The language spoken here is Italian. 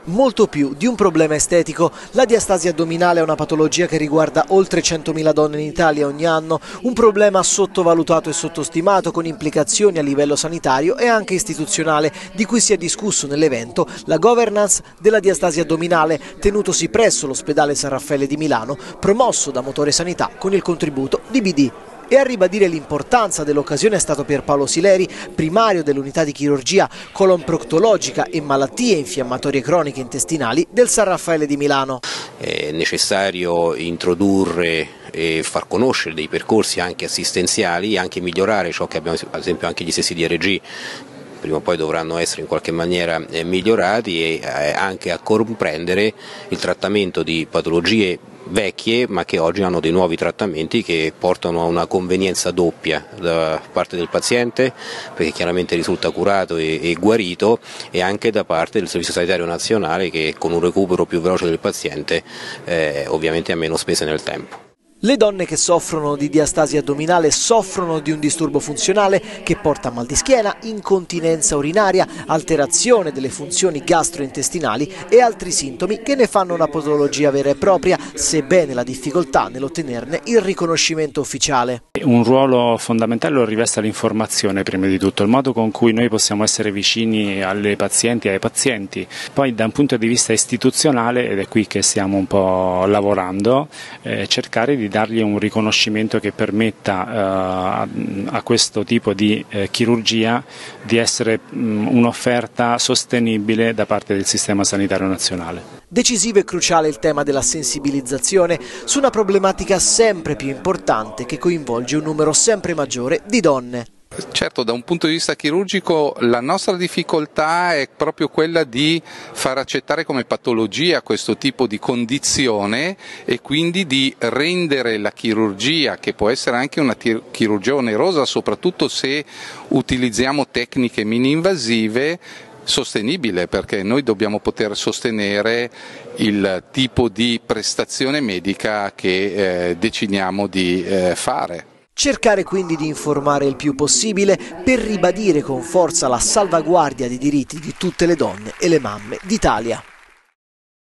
Molto più di un problema estetico. La diastasi addominale è una patologia che riguarda oltre 100.000 donne in Italia ogni anno, un problema sottovalutato e sottostimato con implicazioni a livello sanitario e anche istituzionale, di cui si è discusso nell'evento la governance della diastasi addominale, tenutosi presso l'ospedale San Raffaele di Milano, promosso da Motore Sanità con il contributo di BD. E a ribadire l'importanza dell'occasione è stato Pierpaolo Sileri, primario dell'unità di chirurgia colon-proctologica e malattie infiammatorie croniche intestinali del San Raffaele di Milano. È necessario introdurre e far conoscere dei percorsi anche assistenziali, anche migliorare ciò che abbiamo, ad esempio anche gli stessi DRG. Prima o poi dovranno essere in qualche maniera migliorati e anche a comprendere il trattamento di patologie vecchie ma che oggi hanno dei nuovi trattamenti che portano a una convenienza doppia da parte del paziente, perché chiaramente risulta curato e guarito, e anche da parte del Servizio Sanitario Nazionale, che con un recupero più veloce del paziente ovviamente ha meno spese nel tempo. Le donne che soffrono di diastasi addominale soffrono di un disturbo funzionale che porta a mal di schiena, incontinenza urinaria, alterazione delle funzioni gastrointestinali e altri sintomi che ne fanno una patologia vera e propria, sebbene la difficoltà nell'ottenerne il riconoscimento ufficiale. Un ruolo fondamentale lo riveste l'informazione, prima di tutto, il modo con cui noi possiamo essere vicini alle pazienti e ai pazienti. Poi da un punto di vista istituzionale, ed è qui che stiamo un po' lavorando, cercare di dargli un riconoscimento che permetta a questo tipo di chirurgia di essere un'offerta sostenibile da parte del Sistema Sanitario Nazionale. Decisivo e cruciale il tema della sensibilizzazione su una problematica sempre più importante che coinvolge un numero sempre maggiore di donne. Certo, da un punto di vista chirurgico la nostra difficoltà è proprio quella di far accettare come patologia questo tipo di condizione e quindi di rendere la chirurgia, che può essere anche una chirurgia onerosa, soprattutto se utilizziamo tecniche mini-invasive, sostenibile, perché noi dobbiamo poter sostenere il tipo di prestazione medica che decidiamo di fare. Cercare quindi di informare il più possibile per ribadire con forza la salvaguardia dei diritti di tutte le donne e le mamme d'Italia.